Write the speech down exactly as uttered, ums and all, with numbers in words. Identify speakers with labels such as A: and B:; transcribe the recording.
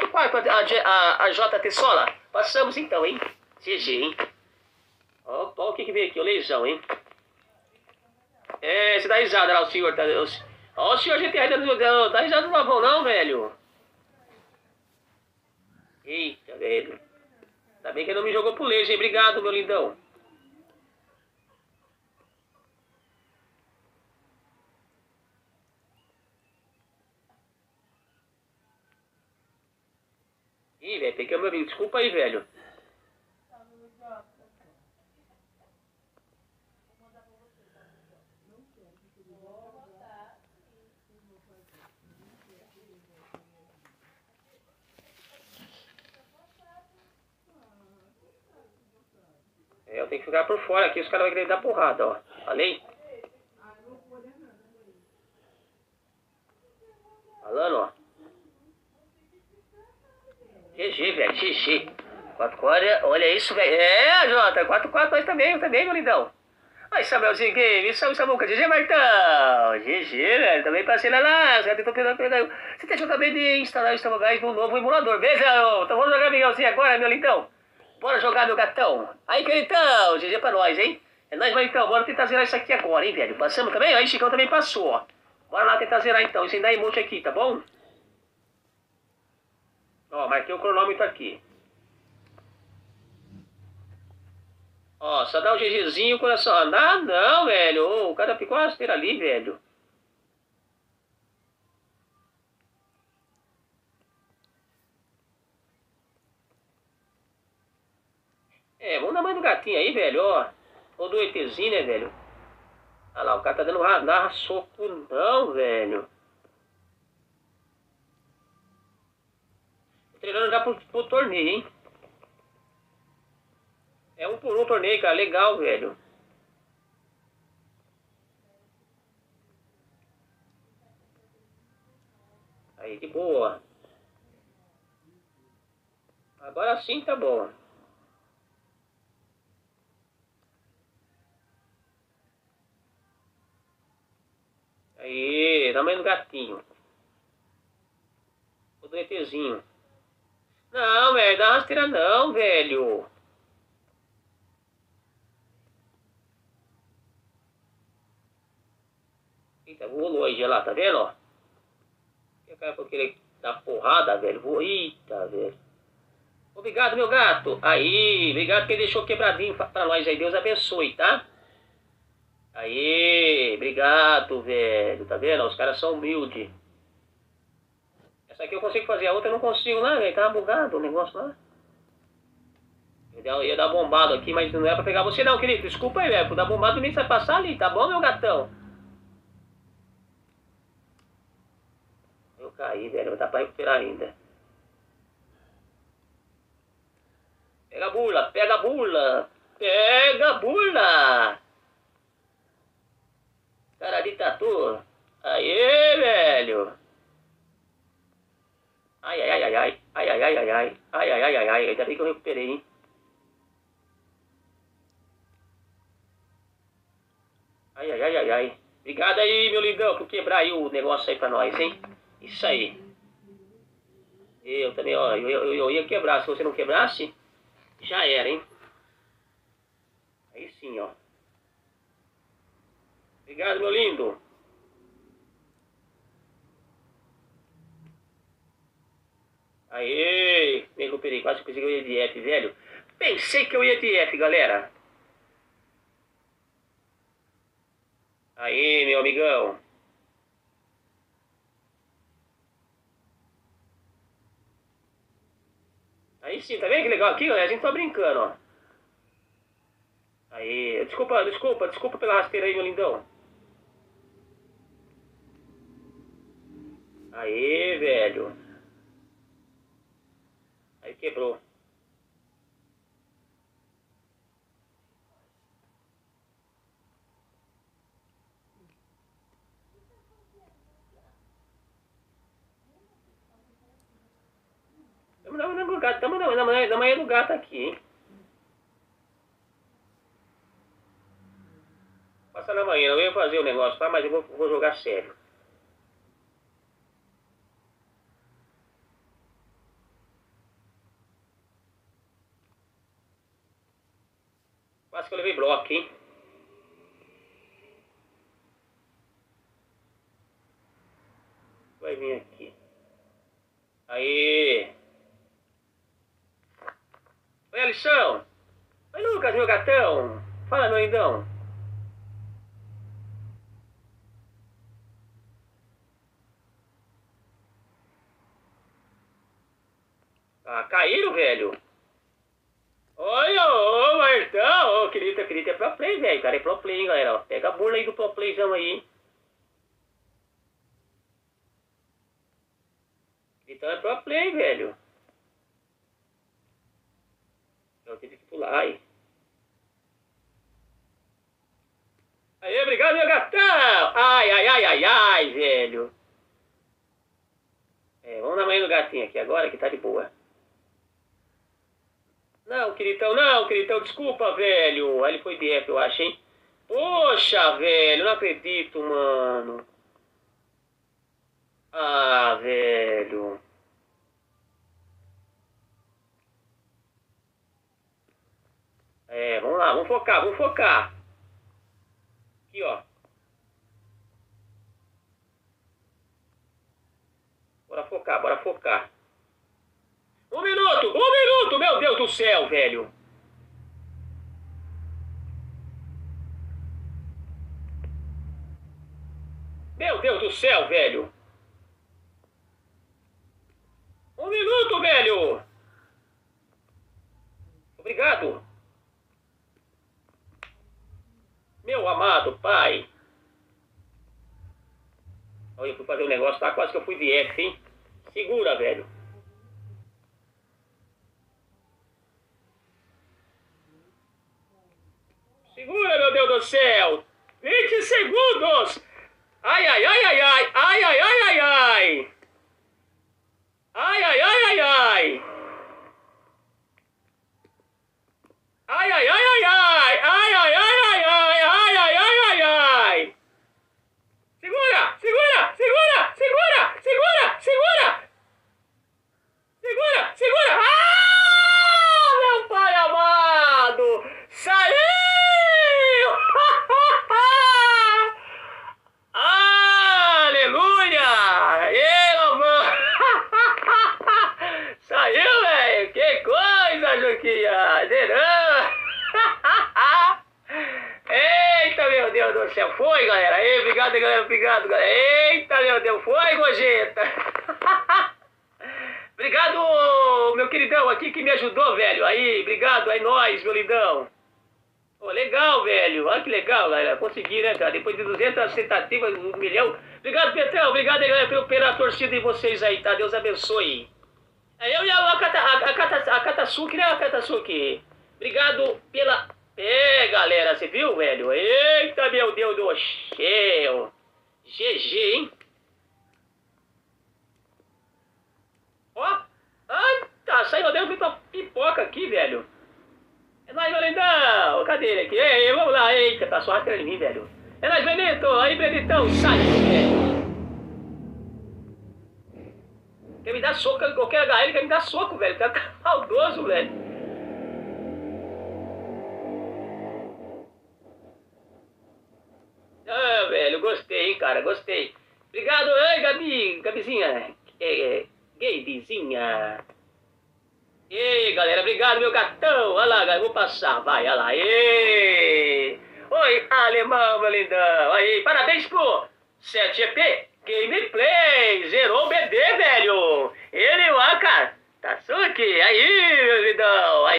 A: quatro quatro a, a, a J T Sola. Passamos então, hein? G G, hein? Ó, ó o que que veio aqui, o leijão, hein? É, você dá risada lá, o senhor. Tá, o, ó, o senhor G T A dá, dá risada no lavão, não, velho. Eita, velho. Ainda bem que ele não me jogou pro leite, hein? Obrigado, meu lindão. Ih, velho, tem que meu amigo. Desculpa aí, velho. É, eu tenho que ficar por fora aqui, os caras vão querer dar porrada, ó. Falei? Falando, ó. G G, velho, G G. quatro quatro, olha isso, velho. É, Jota, quatro quatro nós também, eu também, meu lindão. Aí, Samuelzinho Game, salve, Samuca, G G, Martão. G G, velho, também passei lá lá, já tentou pegar, pegar. Você deixou também de instalar o Stamagás no novo emulador, beleza? Então vamos jogar Miguelzinho agora, meu lindão. Bora jogar, meu gatão. Aí, queridão, G G pra nós, hein? É nóis, mas então, bora tentar zerar isso aqui agora, hein, velho. Passamos também? Aí, Chicão também passou, ó. Bora lá tentar zerar então, sem dar emote aqui, tá bom? Ó, marquei o cronômetro aqui. Ó, só dá um GGzinho, coração. Ah, não, velho. Ô, o cara ficou uma rasteira ali, velho. É, vamos na mãe do gatinho aí, velho, ó. Ou do ETzinho, né, velho? Olha lá, o cara tá dando narra soco, não, velho. Tô treinando já pro, pro torneio, hein? É um por um torneio, cara. Legal, velho. Aí, de boa. Agora sim tá bom. Aí, tamanho do gatinho. O do ETzinho. Não, velho, dá rasteira não, velho. Eita, rolou aí, lá, tá vendo, ó? O cara foi querer dar porrada, velho. Vou... Eita, velho. Obrigado, meu gato. Aí, obrigado que ele deixou quebradinho pra nós aí. Deus abençoe, tá? Aí, obrigado, velho. Tá vendo? Os caras são humildes. Essa aqui eu consigo fazer, a outra eu não consigo lá, velho. Tava bugado o negócio lá. Eu ia dar bombado aqui, mas não é pra pegar você não, querido. Desculpa aí, velho. Por dar bombado nem vai passar ali, tá bom, meu gatão? Eu caí, velho. Dá pra recuperar ainda. Pega a bula, pega a bula. Pega a bula. Cara de tatu. Aê, velho. Ai, ai, ai, ai, ai. Ai, ai, ai, ai, ai. Ai, ai, ai, ai, ai. Ainda bem que eu recuperei, hein. Ai, ai, ai, ai, ai. Obrigado aí, meu lindão, por quebrar aí o negócio aí pra nós, hein. Isso aí. Eu também, ó. Eu, eu, eu ia quebrar. Se você não quebrasse, já era, hein. Aí sim, ó. Obrigado, meu lindo. Aê, me recuperei, quase pensei que eu ia de F, velho. Pensei que eu ia de F, galera. Aê, meu amigão. Aí sim, tá vendo que legal aqui, galera? A gente tá brincando, ó. Aê, desculpa, desculpa, desculpa pela rasteira aí, meu lindão. Aê, velho. Aí quebrou. Tamo na manhã do gato, tamo na manhã, na manhã do gato aqui, hein. Passa na manhã, eu ia fazer o negócio, tá? Mas eu vou, vou jogar sério. Quase que eu levei bloco, hein? Vai vir aqui. Aí. Oi, Alixão. Oi, Lucas, meu gatão. Fala, meu lindão. Ah, caíram, velho. Olha, ô, Martão. Ô, querido, querido, é pro play, velho. Cara, é pro play, hein, galera. Ó, pega a burla aí do pro playzão aí, hein. Então é pro play, velho. Eu tive que pular aí. Aí, obrigado, meu gatão. Ai, ai, ai, ai, ai, velho. É, vamos dar manhã no gatinho aqui agora, que tá de boa. Não, queridão, não, queridão, desculpa, velho. Aí ele foi de F, eu acho, hein. Poxa, velho, não acredito, mano. Ah, velho. É, vamos lá, vamos focar, vamos focar. Aqui, ó. Bora focar, bora focar. Um minuto, um minuto, meu Deus do céu, velho. Meu Deus do céu, velho. Um minuto, velho. Obrigado. Meu amado pai. Olha, eu fui fazer um negócio, tá quase que eu fui de F, hein? Segura, velho. Segura, meu Deus do céu. vinte segundos. Ai, ai, ai, ai, ai. Ai, ai, ai, ai, ai. Ai, ai, ai, ai, ai. Ai, ai, ai, ai, ai. Ai, ai, ai, ai, ai. Ai, ai, ai, ai, ai. Segura, segura, segura, segura, segura, segura. Segura, segura. Ah, meu pai amado. Saiu. Aleluia. Eu, mano. Saiu, velho. Que coisa, Juquinha. Zerão. Eita, meu Deus do céu. Foi, galera. Ei, obrigado, galera. Obrigado, galera. Eita, meu Deus. Foi, Gojeta. Obrigado, meu queridão aqui que me ajudou, velho. Aí, obrigado. Aí, nós, meu lindão. Pô, legal, velho. Olha que legal, galera. Consegui, né, cara? Depois de duzentas tentativas, um milhão. Obrigado, Petrão. Obrigado, galera, pelo, pela torcida de vocês aí, tá? Deus abençoe. É eu e a, a, Kata, a, a, Kata, a Katasuki, né, a Katasuki? Obrigado pela... É, galera, você viu, velho? Eita, meu Deus do céu. G G, hein? Ó. Ai, tá saindo dentro de uma pipoca aqui, velho. É nóis, meu lindão. Cadê ele aqui? Ei, vamos lá. Eita, tá só atrás de mim, velho. É nóis, Benito. Aí, Benitão, saiu, velho. Quer me dar soco, qualquer H L quer me dar soco, velho. Tá maldoso, velho. Ah, velho, gostei, hein, cara, gostei. Obrigado, ei, Gabi, Gabizinha. É, é, Gabizinha. Ei, galera, obrigado, meu gatão. Olha lá, galera, vou passar, vai, olha lá. Ei. Oi, alemão, meu lindão. Aí, parabéns pro sete G P Gameplay. Zerou o B D, velho. Ele, ó, cara. Tatsuki, aí, meu lindão.